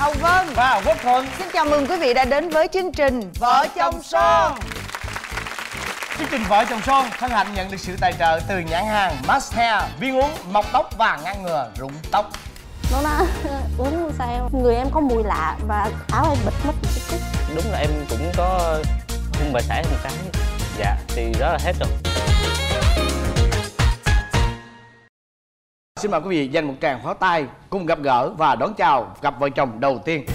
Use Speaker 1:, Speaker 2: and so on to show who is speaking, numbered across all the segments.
Speaker 1: Hồng Vân
Speaker 2: và Quốc Thuận.
Speaker 1: xin chào mừng quý vị đã đến với chương trình Vợ Chồng Son.
Speaker 2: Chương trình Vợ Chồng Son hân hạnh nhận được sự tài trợ từ nhãn hàng Max Hair, viên uống mọc tóc và ngăn ngừa rụng tóc.
Speaker 3: Nó uống sao người em có mùi lạ và áo em bịt mất một chút.
Speaker 4: Đúng là em cũng có hung bà xã một cái. Dạ, thì đó là hết rồi.
Speaker 2: Xin mời quý vị dành một tràng pháo tay cùng gặp gỡ và đón chào cặp vợ chồng đầu tiên.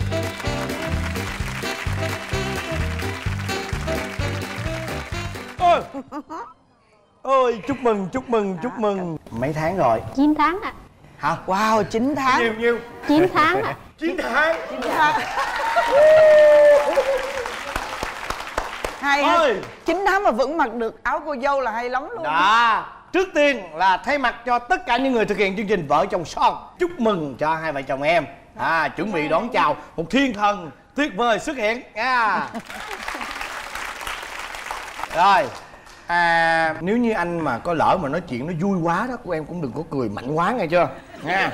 Speaker 2: Ôi, chúc mừng. Mấy tháng rồi?
Speaker 3: 9 tháng ạ.
Speaker 2: Hả?
Speaker 1: Wow, 9 tháng.
Speaker 2: Nhiêu
Speaker 3: 9 tháng ạ.
Speaker 2: 9 tháng.
Speaker 1: 9 tháng. Hay ha. 9 tháng mà vẫn mặc được áo cô dâu là hay lắm luôn.
Speaker 2: Đó. Trước tiên là thay mặt cho tất cả những người thực hiện chương trình Vợ Chồng Son, chúc mừng cho hai vợ chồng em. Chuẩn bị đón chào một thiên thần tuyệt vời xuất hiện nha. Rồi, nếu như anh mà có lỡ mà nói chuyện nó vui quá đó, của em cũng đừng có cười mạnh quá nghe chưa nha.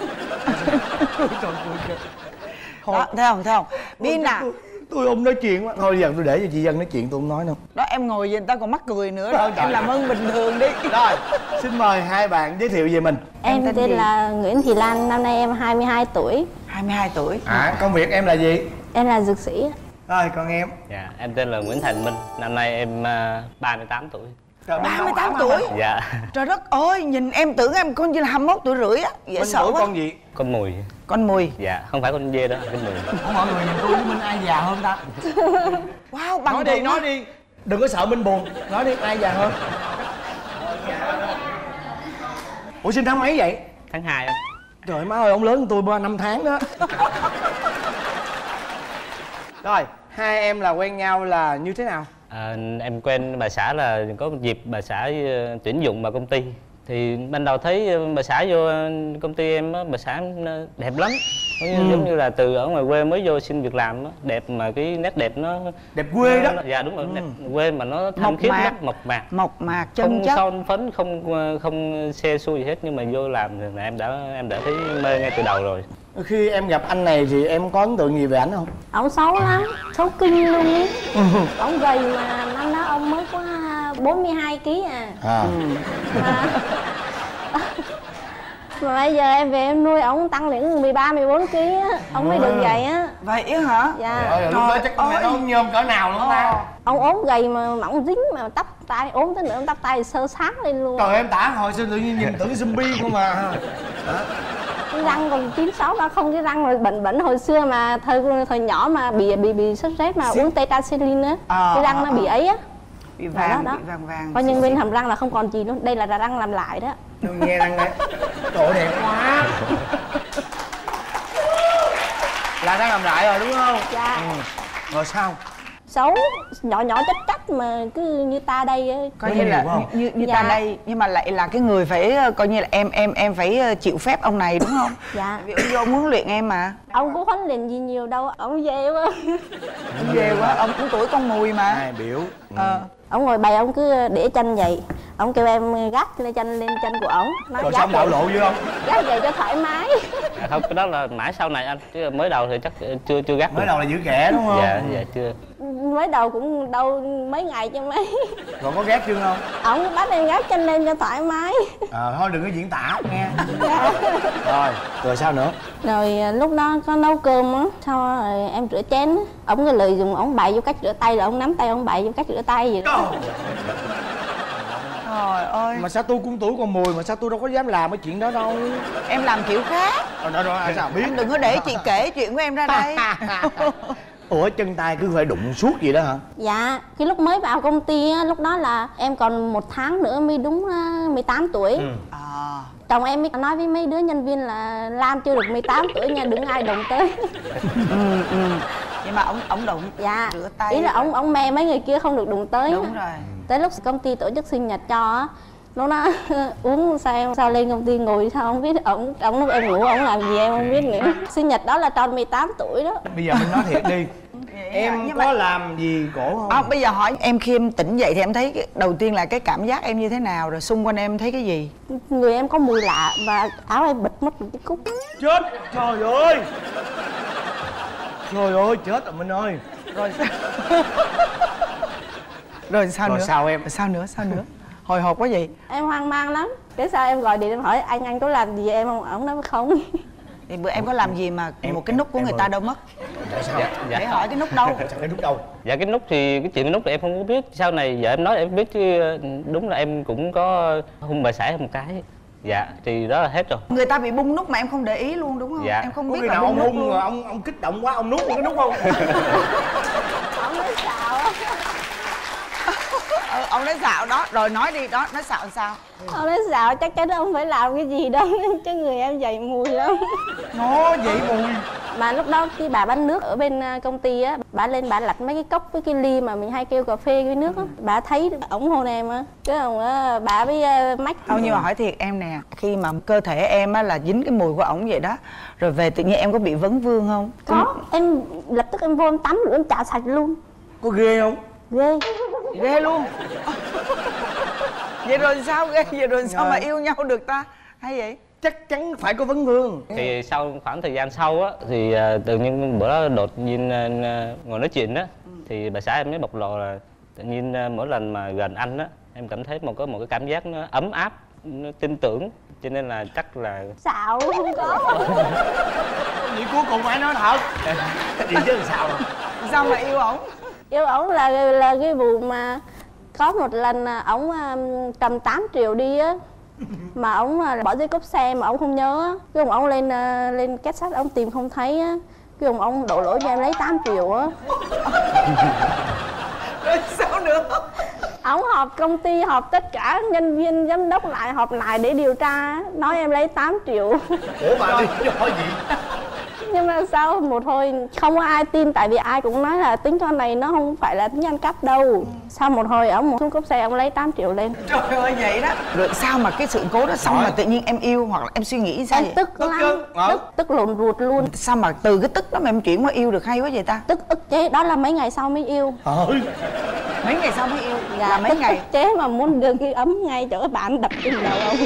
Speaker 1: Đó, thấy không? Bin à,
Speaker 2: tôi không nói chuyện quá. Thôi giờ tôi để cho chị Dân nói chuyện, tôi không nói đâu.
Speaker 1: đó em ngồi vậy người ta còn mắc cười nữa rồi. Em làm ơn bình thường đi.
Speaker 2: Rồi, xin mời hai bạn giới thiệu về mình.
Speaker 3: Em tên là Nguyễn Thị Lan, năm nay em 22 tuổi.
Speaker 1: 22 tuổi.
Speaker 2: Công việc em là gì?
Speaker 3: Em là dược sĩ.
Speaker 2: Rồi, còn em?
Speaker 4: Dạ, em tên là Nguyễn Thành Minh, năm nay em 38 tuổi.
Speaker 2: Trời,
Speaker 1: 38 tuổi.
Speaker 4: Dạ.
Speaker 1: Trời đất ơi, nhìn em tưởng em con như là 21 tuổi rưỡi á. Dễ sợ quá.
Speaker 2: Con gì?
Speaker 4: Con Mùi.
Speaker 1: Con Mùi.
Speaker 4: Dạ, không phải con dê đó, con Mùi.
Speaker 2: Mọi người nhìn tôi với Minh ai già hơn ta?
Speaker 1: Wow, bằng
Speaker 2: Nói đi. Đừng có sợ Minh buồn. Nói đi, ai già hơn? Ủa sinh tháng mấy vậy?
Speaker 4: Tháng 2 anh.
Speaker 2: Trời má ơi, ông lớn hơn tôi 5 tháng đó. Rồi, hai em là quen nhau là như thế nào?
Speaker 4: Em quen bà xã là có một dịp bà xã tuyển dụng vào công ty. Thì ban đầu thấy bà xã vô công ty em á, bà xã đẹp lắm. Giống như là từ ở ngoài quê mới vô xin việc làm á, đẹp mà cái nét đẹp nó
Speaker 2: đẹp quê đó.
Speaker 4: Dạ đúng rồi, đẹp quê mà nó thanh khiết lắm, mộc mạc,
Speaker 1: chân chất,
Speaker 4: không son phấn, không xe xui gì hết, nhưng mà vô làm thì em đã thấy mê ngay từ đầu rồi.
Speaker 2: Khi em gặp anh này thì em có ấn tượng gì về ảnh không?
Speaker 3: Ông xấu lắm, xấu kinh luôn ý. Ông gầy mà năm đó ông mới có 42 kg à. Mà bây giờ em về em nuôi ổng tăng đến 13-14 kg á, ông mới được vậy á.
Speaker 1: Vậy hả?
Speaker 3: Dạ.
Speaker 2: Rồi, lúc đó chắc con mẹ nó nhôm cỡ nào luôn ta?
Speaker 3: Ông ốm gầy mà mỏng dính mà tóc tai ốm tới nữa, tóc tai sơ sát lên luôn.
Speaker 2: Trời em tả hồi sao tự nhiên nhìn tưởng zombie không mà.
Speaker 3: Cái răng còn 96 ba không, cái răng mà bệnh hồi xưa mà thời nhỏ mà bị sốt rét mà uống tetracycline á, cái răng nó bị ấy á.
Speaker 1: Bị vàng,
Speaker 3: đó.
Speaker 1: bị vàng.
Speaker 3: Coi nhân viên hàm răng là không còn gì nữa, đây là răng làm lại đó.
Speaker 2: Nghe răng đấy. Trời ơi, đẹp quá. Là đang làm lại rồi đúng không?
Speaker 3: Dạ.
Speaker 2: Rồi sao?
Speaker 3: Xấu, nhỏ chắc mà cứ như ta đây á.
Speaker 1: Coi như là như ta đây, nhưng mà lại là cái người phải coi như là em phải chịu phép ông này đúng không?
Speaker 3: Dạ.
Speaker 1: Vì ông vô muốn luyện em mà.
Speaker 3: Ông cũng huấn luyện gì nhiều đâu, ông về quá.
Speaker 1: Ông về quá, ông cũng tuổi con Mùi mà.
Speaker 2: Ai biểu.
Speaker 3: Ông ngồi bày ông cứ để chân vậy, ông kêu em gác lên chân của ổng.
Speaker 2: Rồi xong bạo lộ vô không?
Speaker 3: Gác vậy cho thoải mái.
Speaker 4: Không, cái đó là mãi sau này anh, chứ mới đầu thì chắc chưa gác.
Speaker 2: Mới đầu là giữ kẻ đúng không?
Speaker 4: Dạ chưa.
Speaker 3: Mới đầu cũng đâu mấy ngày chứ mấy.
Speaker 2: Rồi có ghét chưa không?
Speaker 3: Ổng bắt em gác chân lên cho thoải mái.
Speaker 2: Thôi đừng có diễn tả nghe. Rồi sao nữa?
Speaker 3: Rồi lúc đó có nấu cơm á, sau rồi em rửa chén á, ổng cái lời dùng ổng bày vô cách rửa tay, rồi ổng nắm tay ổng bày vô cách rửa tay vậy đó.
Speaker 1: Trời ơi.
Speaker 2: Mà sao tôi cũng tuổi con Mùi mà sao tôi đâu có dám làm cái chuyện đó đâu.
Speaker 1: Em làm kiểu khác.
Speaker 2: Rồi sao biết?
Speaker 1: Em đừng có để chị kể chuyện của em ra đây.
Speaker 2: Ủa chân tay cứ phải đụng suốt vậy đó hả?
Speaker 3: Dạ, cái lúc mới vào công ty á, lúc đó là em còn 1 tháng nữa mới đúng 18 tuổi. Chồng em mới nói với mấy đứa nhân viên là Lan chưa được 18 tuổi nha, đừng ai động tới.
Speaker 1: Nhưng mà ông đụng.
Speaker 3: Dạ,
Speaker 1: rửa tay.
Speaker 3: ý là ông me mấy người kia không được đụng tới.
Speaker 1: Đúng rồi.
Speaker 3: Tới lúc công ty tổ chức sinh nhật cho á, nó uống sao lên công ty ngồi sao không biết, ổng lúc em ngủ ổng làm gì em không biết nữa. Sinh nhật đó là tròn 18 tuổi đó.
Speaker 2: Bây giờ mình nói thiệt đi. Em có làm gì cổ không?
Speaker 1: Bây giờ hỏi em khi em tỉnh dậy thì em thấy đầu tiên là cái cảm giác em như thế nào, rồi xung quanh em thấy cái gì?
Speaker 3: Người em có mùi lạ và áo em bịt mất một cái cúc.
Speaker 2: Chết trời ơi. Trời ơi chết rồi Minh ơi.
Speaker 1: Rồi sao? Rồi sao
Speaker 2: Rồi
Speaker 1: nữa?
Speaker 2: sao em?
Speaker 1: Sao nữa? Sao nữa? Hồi hộp quá vậy.
Speaker 3: Em hoang mang lắm. Cái sao em gọi điện em hỏi anh có làm gì em không? Ổng nói không.
Speaker 1: Thì bữa em có làm gì mà một cái nút của người ta đâu mất.
Speaker 2: Sao?
Speaker 1: Để hỏi cái nút đâu.
Speaker 2: Sao cái nút đâu?
Speaker 4: Dạ cái nút thì cái chuyện cái nút thì em không có biết. Sau này vợ em nói em biết chứ đúng là em cũng có hung bà xã một cái. Dạ thì đó là hết rồi.
Speaker 1: Người ta bị bung nút mà em không để ý luôn đúng không?
Speaker 4: Dạ.
Speaker 1: Em không
Speaker 2: Có
Speaker 1: biết
Speaker 2: khi
Speaker 1: là
Speaker 2: nào
Speaker 1: bung
Speaker 2: ông
Speaker 1: nút
Speaker 2: hung
Speaker 1: luôn.
Speaker 2: rồi ông kích động quá ông nuốt cái nút không?
Speaker 3: Ổng nói xạo á.
Speaker 1: Ông nói xạo đó, rồi nói đi đó, nói xạo làm sao?
Speaker 3: Ông nói xạo chắc chắn ông phải làm cái gì đâu. Chứ người em dậy mùi lắm.
Speaker 2: Nó vậy mùi.
Speaker 3: Mà lúc đó khi bà bán nước ở bên công ty á, bà lên bà lặt mấy cái cốc với cái ly mà mình hay kêu cà phê với nước á, bà thấy ổng hôn em á, cái ông á bà mới mách.
Speaker 1: Không, nhưng mà hỏi thiệt em nè, khi mà cơ thể em á là dính cái mùi của ổng vậy đó, rồi về tự nhiên em có bị vấn vương không?
Speaker 3: Có, em lập tức em vô em tắm rửa em chà sạch luôn.
Speaker 2: Có ghê không?
Speaker 3: Ghê.
Speaker 1: Ghê luôn. Vậy rồi sao ghê? Vậy rồi sao mà yêu nhau được ta? Hay vậy?
Speaker 2: Chắc chắn phải có vấn vương.
Speaker 4: Thì sau khoảng thời gian sau á thì tự nhiên bữa đó đột nhiên ngồi nói chuyện á thì bà xã em mới bộc lộ là tự nhiên mỗi lần mà gần anh á em cảm thấy một cái cảm giác nó ấm áp, nó tin tưởng, cho nên là chắc là
Speaker 3: Xạo không có.
Speaker 2: Vậy cuối cùng phải nói thật. Gì chứ làm sao rồi?
Speaker 1: Sao mà yêu ổng?
Speaker 3: Yêu ổng là cái vụ mà có một lần ổng cầm 8 triệu đi á, mà ổng bỏ dưới cốp xe mà ổng không nhớ á, cái ông lên két sắt ổng tìm không thấy á, cái ông đổ lỗi cho em lấy 8 triệu á.
Speaker 1: Rồi sao nữa?
Speaker 3: Ổng họp công ty, họp tất cả nhân viên giám đốc lại, họp lại để điều tra, nói em lấy 8 triệu.
Speaker 2: Ủa bà đi hỏi gì?
Speaker 3: Nhưng mà sau một hồi không có ai tin, tại vì ai cũng nói là tính con này nó không phải là tính ăn cắp đâu. Sau một hồi ổng xuống cốp xe ổng lấy 8 triệu lên.
Speaker 1: Trời ơi vậy đó. Rồi sao mà cái sự cố đó xong mà tự nhiên em yêu hoặc là em suy nghĩ sao
Speaker 3: Em
Speaker 1: vậy?
Speaker 3: tức lắm, tức lộn ruột luôn.
Speaker 1: Sao mà từ cái tức đó mà em chuyển qua yêu được hay quá vậy ta?
Speaker 3: Tức ức chế, đó là mấy ngày sau mới yêu.
Speaker 1: Mấy ngày sau mới yêu?
Speaker 3: Dạ,
Speaker 1: Là mấy ngày?
Speaker 3: ức chế mà muốn gần cái ấm ngay chỗ bạn đập trên đầu ông.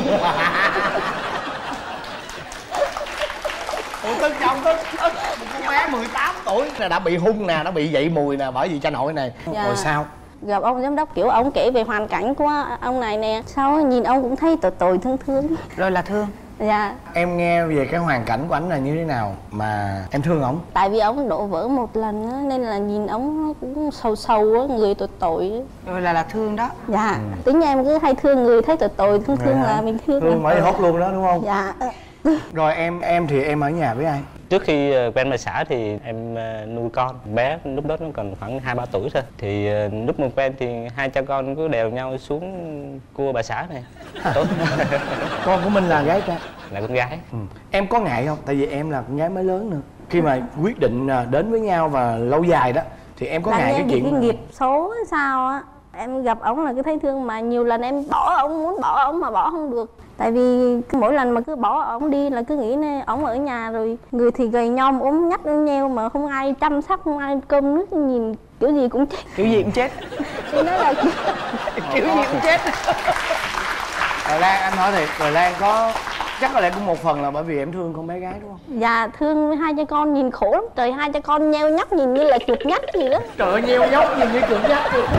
Speaker 2: Ủa tức chồng tức một con bé 18 tuổi là đã bị hung nè, đã bị dậy mùi nè bởi vì cha nội này.
Speaker 3: Dạ.
Speaker 2: Rồi sao?
Speaker 3: Gặp ông giám đốc kiểu ông kể về hoàn cảnh của ông này nè, sau đó nhìn ông cũng thấy tội thương thương.
Speaker 1: Rồi là thương.
Speaker 3: Dạ.
Speaker 2: Em nghe về cái hoàn cảnh của anh là như thế nào mà em thương ổng?
Speaker 3: Tại vì ông đổ vỡ một lần á, nên là nhìn ông cũng sầu sầu á, người tội á.
Speaker 1: Rồi là thương đó.
Speaker 3: Dạ. Tính em cứ hay thương người thấy tội thương là mình thương.
Speaker 2: Thương mới hốt luôn đó đúng không?
Speaker 3: Dạ.
Speaker 2: Rồi em thì em ở nhà với ai?
Speaker 4: trước khi quen bà xã thì em nuôi con bé, lúc đó nó còn khoảng 2-3 tuổi thôi. Thì lúc mà quen thì hai cha con cứ đèo nhau xuống cua bà xã này. Tốt.
Speaker 2: Con của mình là gái trai?
Speaker 4: Là con gái.
Speaker 2: Em có ngại không? Tại vì em là con gái mới lớn nữa. Khi mà quyết định đến với nhau và lâu dài đó thì em có ngại cái chuyện
Speaker 3: cái nghiệp số sao á. Em gặp ổng là cứ thấy thương, mà nhiều lần em bỏ ổng, muốn bỏ ổng mà bỏ không được. Tại vì mỗi lần mà cứ bỏ ổng đi là cứ nghĩ này ổng ở nhà rồi người thì gầy nhom ốm nhách nheo mà không ai chăm sóc, không ai cơm nước, nhìn kiểu gì cũng chết.
Speaker 1: Kiểu gì cũng chết.
Speaker 3: Thì nói là
Speaker 1: Kiểu gì cũng chết.
Speaker 2: Rồi Lan, anh hỏi thiệt, rồi Lan có chắc có lẽ cũng một phần là bởi vì em thương con bé gái đúng không?
Speaker 3: dạ thương hai cha con nhìn khổ lắm trời, hai cha con nheo nhóc nhìn như là chuột nhắt gì đó.
Speaker 2: Trời ơi, nheo nhóc nhìn như chuột nhắt vậy.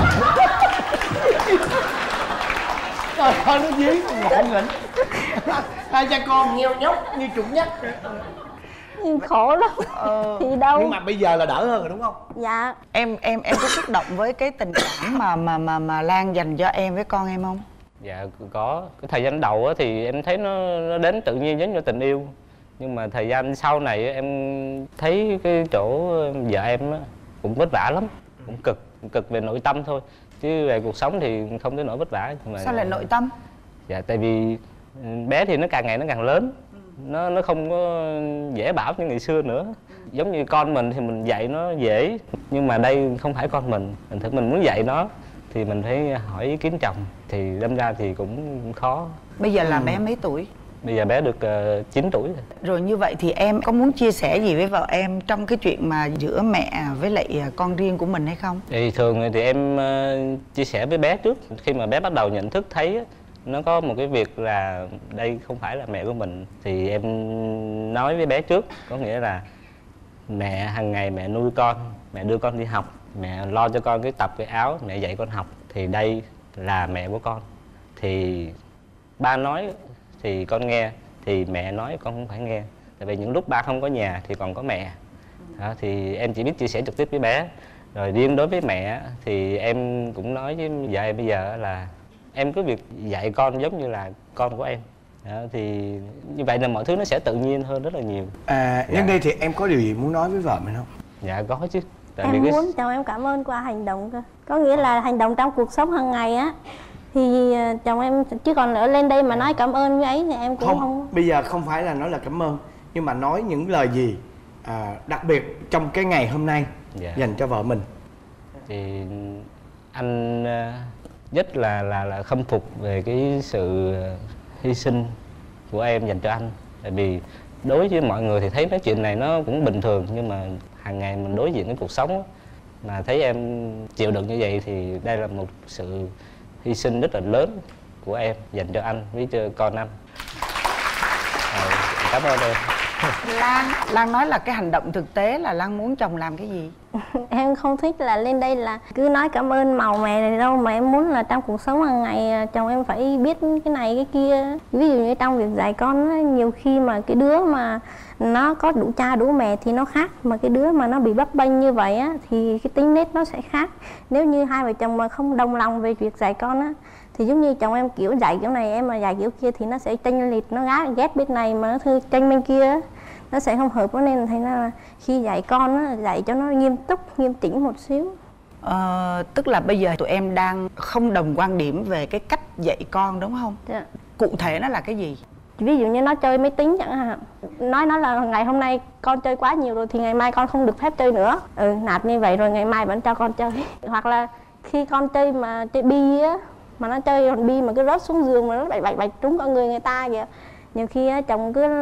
Speaker 2: Trời ơi, nó dí ngộ nghĩnh. Hai cha con nheo nhóc như chuột nhắt.
Speaker 3: Nhìn khổ lắm. Thì đâu.
Speaker 2: Nhưng mà bây giờ là đỡ hơn rồi đúng không?
Speaker 3: Dạ.
Speaker 1: Em có xúc động với cái tình cảm mà Lan dành cho em với con em không?
Speaker 4: Dạ có. Cái thời gian đầu á thì em thấy nó đến tự nhiên giống như tình yêu. Nhưng mà thời gian sau này em thấy cái chỗ vợ em á cũng vất vả lắm, cũng cực về nội tâm thôi, chứ về cuộc sống thì không tới nỗi vất vả. Mà
Speaker 1: sao lại nội tâm?
Speaker 4: dạ tại vì bé thì nó càng ngày nó càng lớn, nó không có dễ bảo như ngày xưa nữa. Giống như con mình thì mình dạy nó dễ, nhưng mà đây không phải con mình thử mình muốn dạy nó thì mình phải hỏi ý kiến chồng, thì đâm ra thì cũng khó.
Speaker 1: Bây giờ là bé mấy tuổi?
Speaker 4: Bây giờ bé được 9 tuổi rồi.
Speaker 1: Rồi như vậy thì em có muốn chia sẻ gì với vợ em trong cái chuyện mà giữa mẹ với lại con riêng của mình hay không?
Speaker 4: Thì thường thì em chia sẻ với bé trước. Khi mà bé bắt đầu nhận thức thấy á, nó có một cái việc là đây không phải là mẹ của mình, thì em nói với bé trước. Có nghĩa là mẹ hàng ngày mẹ nuôi con, mẹ đưa con đi học, mẹ lo cho con cái tập cái áo, mẹ dạy con học, thì đây là mẹ của con. Thì ba nói thì con nghe, thì mẹ nói con không phải nghe. Tại vì những lúc ba không có nhà thì còn có mẹ đó, thì em chỉ biết chia sẻ trực tiếp với bé. Rồi riêng đối với mẹ thì em cũng nói với vợ em bây giờ là em cứ việc dạy con giống như là con của em đó, thì như vậy là mọi thứ nó sẽ tự nhiên hơn rất là nhiều.
Speaker 2: Nhân đây thì em có điều gì muốn nói với vợ mình không?
Speaker 4: Dạ có chứ. Tại
Speaker 3: Em
Speaker 4: vì
Speaker 3: muốn chồng em cảm ơn qua hành động cơ. Có nghĩa là hành động trong cuộc sống hàng ngày á, thì chồng em, chứ còn ở lên đây mà nói cảm ơn với ấy thì em cũng không.
Speaker 2: Bây giờ không phải là nói là cảm ơn, nhưng mà nói những lời gì đặc biệt trong cái ngày hôm nay dành cho vợ mình.
Speaker 4: Thì anh rất là khâm phục về cái sự hy sinh của em dành cho anh. Tại vì đối với mọi người thì thấy nói chuyện này nó cũng bình thường, nhưng mà hàng ngày mình đối diện với cuộc sống đó, mà thấy em chịu đựng như vậy thì đây là một sự hy sinh rất là lớn của em dành cho anh với cho con anh. Cảm ơn em.
Speaker 1: Lan nói là cái hành động thực tế là Lan muốn chồng làm cái gì?
Speaker 3: Em không thích là lên đây là cứ nói cảm ơn màu mè này đâu, mà em muốn là trong cuộc sống hàng ngày chồng em phải biết cái này cái kia. Ví dụ như trong việc dạy con, nhiều khi mà cái đứa mà nó có đủ cha đủ mẹ thì nó khác, mà cái đứa mà nó bị bấp bênh như vậy á thì cái tính nết nó sẽ khác. Nếu như hai vợ chồng mà không đồng lòng về việc dạy con á, thì giống như chồng em kiểu dạy kiểu này, em mà dạy kiểu kia thì nó sẽ chênh lệch, nó ghét bên này mà nó thương chênh bên kia, nó sẽ không hợp. Nên thành ra là khi dạy con á, dạy cho nó nghiêm túc, nghiêm chỉnh một xíu.
Speaker 1: Tức là bây giờ tụi em đang không đồng quan điểm về cái cách dạy con đúng không?
Speaker 3: Dạ.
Speaker 1: Cụ thể nó là cái gì?
Speaker 3: Ví dụ như nó chơi máy tính chẳng hạn, nói nó là ngày hôm nay con chơi quá nhiều rồi thì ngày mai con không được phép chơi nữa. Nạt như vậy rồi ngày mai vẫn cho con chơi. Hoặc là khi con chơi mà chơi bi á, mà nó chơi hòn bi mà cứ rớt xuống giường mà nó bạch trúng con người ta kìa. Nhiều khi á, chồng cứ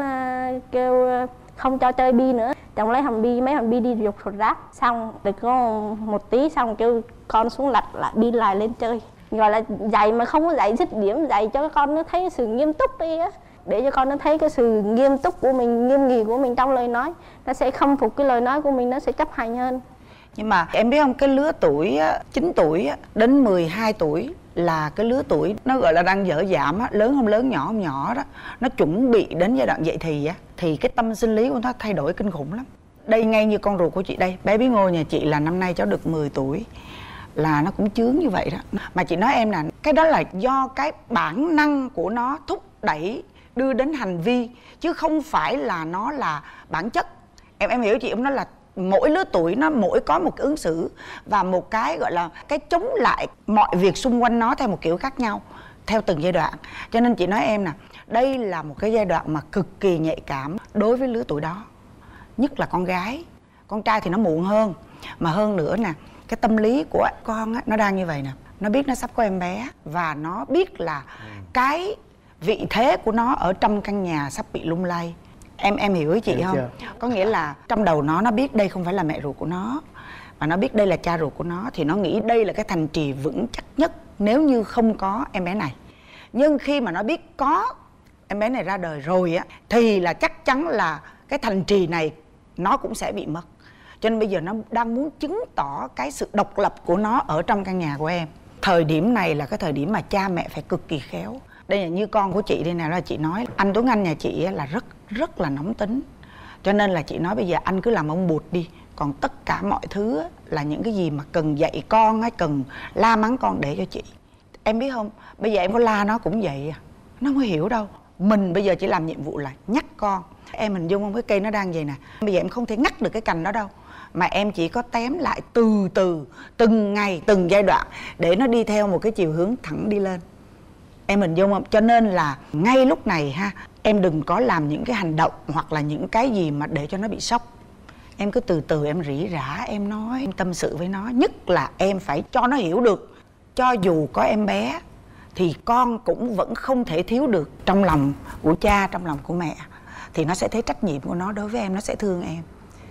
Speaker 3: kêu không cho chơi bi nữa, chồng lấy mấy hòn bi đi dục sọt rác, xong được có một tí xong kêu con xuống lặt lại bi lại lên chơi. Gọi là dạy mà không có dạy dứt điểm, dạy cho con nó thấy sự nghiêm túc đi á, để cho con nó thấy cái sự nghiêm túc của mình, nghiêm nghị của mình trong lời nói, nó sẽ khâm phục cái lời nói của mình, nó sẽ chấp hành hơn.
Speaker 1: Nhưng mà em biết không, cái lứa tuổi 9 tuổi đến 12 tuổi là cái lứa tuổi nó gọi là đang dở dạm á, lớn không lớn, nhỏ không nhỏ đó. Nó chuẩn bị đến giai đoạn dậy thì á, thì cái tâm sinh lý của nó thay đổi kinh khủng lắm. Đây ngay như con ruột của chị đây, bé Bí Ngô nhà chị là năm nay cháu được 10 tuổi, là nó cũng chướng như vậy đó. Mà chị nói em là cái đó là do cái bản năng của nó thúc đẩy đưa đến hành vi, chứ không phải là nó là bản chất. Em hiểu chị không? Nó là mỗi lứa tuổi nó mỗi có một cái ứng xử và một cái gọi là cái chống lại mọi việc xung quanh nó theo một kiểu khác nhau theo từng giai đoạn. Cho nên chị nói em nè, đây là một cái giai đoạn mà cực kỳ nhạy cảm đối với lứa tuổi đó, nhất là con gái. Con trai thì nó muộn hơn, mà hơn nữa nè, cái tâm lý của con á, nó đang như vậy nè, nó biết nó sắp có em bé và nó biết là cái vị thế của nó ở trong căn nhà sắp bị lung lay. Em hiểu ý chị
Speaker 2: Hiểu
Speaker 1: không?
Speaker 2: chưa?
Speaker 1: Có nghĩa là trong đầu nó biết đây không phải là mẹ ruột của nó, mà nó biết đây là cha ruột của nó, thì nó nghĩ đây là cái thành trì vững chắc nhất nếu như không có em bé này. Nhưng khi mà nó biết có em bé này ra đời rồi á, thì là chắc chắn là cái thành trì này nó cũng sẽ bị mất. Cho nên bây giờ nó đang muốn chứng tỏ cái sự độc lập của nó ở trong căn nhà của em. Thời điểm này là cái thời điểm mà cha mẹ phải cực kỳ khéo. Đây là như con của chị đây nè, là chị nói anh Tuấn Anh nhà chị là rất là nóng tính. Cho nên là chị nói bây giờ anh cứ làm ông bụt đi, còn tất cả mọi thứ là những cái gì mà cần dạy con hay cần la mắng con để cho chị. Em biết không, bây giờ em có la nó cũng vậy à, nó không hiểu đâu. Mình bây giờ chỉ làm nhiệm vụ là nhắc con. Em hình dung không, cái cây nó đang vậy nè, bây giờ em không thể ngắt được cái cành đó đâu, mà em chỉ có tém lại từ từ, từng ngày, từng giai đoạn để nó đi theo một cái chiều hướng thẳng đi lên. Em hình dung không? Cho nên là ngay lúc này ha, em đừng có làm những cái hành động hoặc là những cái gì mà để cho nó bị sốc. Em cứ từ từ em rỉ rả, em nói, em tâm sự với nó. Nhất là em phải cho nó hiểu được, cho dù có em bé thì con cũng vẫn không thể thiếu được trong lòng của cha, trong lòng của mẹ. Thì nó sẽ thấy trách nhiệm của nó đối với em, nó sẽ thương em.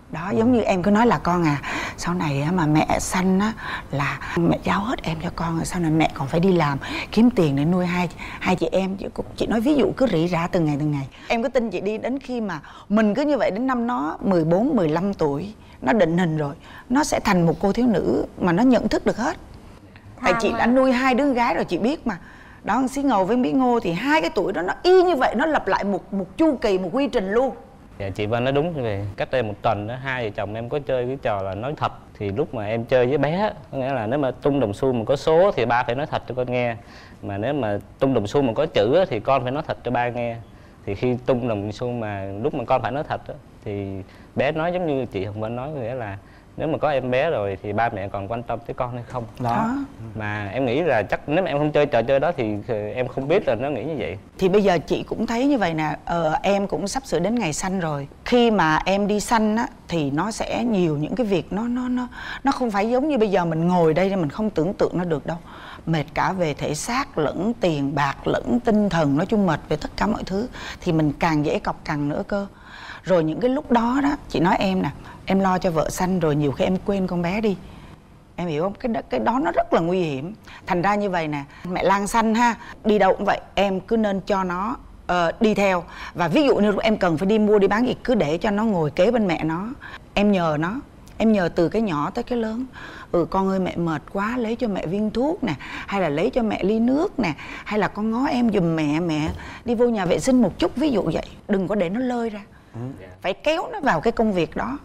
Speaker 1: Đó, giống như em cứ nói là con à, sau này á, mà mẹ sanh á là mẹ giao hết em cho con, rồi sau này mẹ còn phải đi làm kiếm tiền để nuôi hai chị em. Chị nói ví dụ cứ rỉ rả từng ngày. Em cứ tin chị đi, đến khi mà mình cứ như vậy đến năm nó 14, 15 tuổi, nó định hình rồi, nó sẽ thành một cô thiếu nữ mà nó nhận thức được hết. Tại chị đã nuôi 2 đứa gái rồi, chị biết mà. Đó, Xí Ngầu với Mỹ Ngô thì 2 cái tuổi đó nó y như vậy, nó lặp lại một chu kỳ, một quy trình luôn.
Speaker 4: Dạ chị Vân nói đúng như vậy. Cách đây 1 tuần đó, hai vợ chồng em có chơi cái trò là nói thật. Thì lúc mà em chơi với bé, có nghĩa là nếu mà tung đồng xu mà có số thì ba phải nói thật cho con nghe. Mà nếu mà tung đồng xu mà có chữ thì con phải nói thật cho ba nghe. Thì khi tung đồng xu mà lúc mà con phải nói thật thì bé nói giống như chị Hồng Vân nói, nghĩa là nếu mà có em bé rồi thì ba mẹ còn quan tâm tới con hay không.
Speaker 1: Đó.
Speaker 4: Mà em nghĩ là chắc nếu mà em không chơi trò chơi đó thì em không biết là nó nghĩ như vậy.
Speaker 1: Thì bây giờ chị cũng thấy như vậy nè, em cũng sắp sửa đến ngày sanh rồi. Khi mà em đi sanh á thì nó sẽ nhiều những cái việc nó không phải giống như bây giờ mình ngồi đây thì mình không tưởng tượng nó được đâu. Mệt cả về thể xác lẫn tiền bạc lẫn tinh thần, nói chung mệt về tất cả mọi thứ thì mình càng dễ cọc cằn nữa cơ. Rồi những cái lúc đó đó, chị nói em nè, em lo cho vợ sanh rồi nhiều khi em quên con bé đi. Em hiểu không? Cái đó nó rất là nguy hiểm. Thành ra như vậy nè, mẹ Lan sanh ha, đi đâu cũng vậy, em cứ nên cho nó đi theo. Và ví dụ như em cần phải đi mua đi bán gì, cứ để cho nó ngồi kế bên mẹ nó. Em nhờ nó, em nhờ từ cái nhỏ tới cái lớn. Con ơi mẹ mệt quá, lấy cho mẹ viên thuốc nè, hay là lấy cho mẹ ly nước nè, hay là con ngó em giùm mẹ đi vô nhà vệ sinh một chút, ví dụ vậy. Đừng có để nó lơi ra. Phải kéo nó vào cái công việc đó.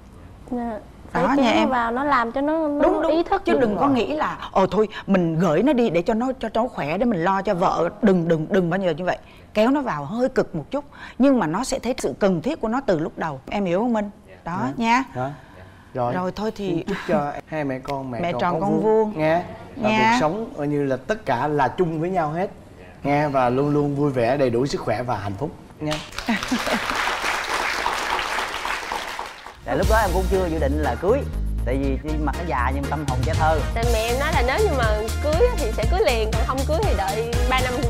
Speaker 3: Phải
Speaker 1: đó
Speaker 3: kéo
Speaker 1: nha
Speaker 3: nó
Speaker 1: em
Speaker 3: vào, nó làm cho nó
Speaker 1: đúng
Speaker 3: ý thức.
Speaker 1: chứ đừng có nghĩ là thôi mình gửi nó đi để cho cháu khỏe để mình lo cho vợ. Đừng bao giờ như vậy. Kéo nó vào hơi cực một chút, nhưng mà nó sẽ thấy sự cần thiết của nó từ lúc đầu. Em hiểu không Minh? Đó nha.
Speaker 2: Đó.
Speaker 1: Rồi thôi thì
Speaker 2: chúc cho hai mẹ con
Speaker 1: mẹ tròn con vuông
Speaker 2: nghe. Và cuộc sống coi như là tất cả là chung với nhau hết nghe, và luôn luôn vui vẻ, đầy đủ sức khỏe và hạnh phúc nha.
Speaker 5: Tại lúc đó em cũng chưa dự định là cưới, tại vì mặt nó già nhưng tâm hồn trẻ thơ.
Speaker 6: Tại mẹ em nói là nếu như mà cưới thì sẽ cưới liền, còn không cưới thì đợi 3 năm